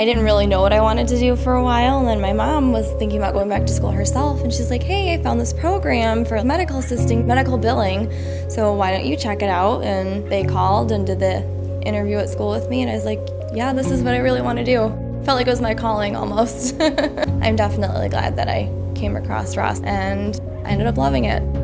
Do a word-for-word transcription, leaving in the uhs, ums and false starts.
I didn't really know what I wanted to do for a while, and then my mom was thinking about going back to school herself, and she's like, hey, I found this program for medical assisting, medical billing, so why don't you check it out? And they called and did the interview at school with me, and I was like, yeah, this is what I really want to do. Felt like it was my calling almost. I'm definitely glad that I came across Ross, and I ended up loving it.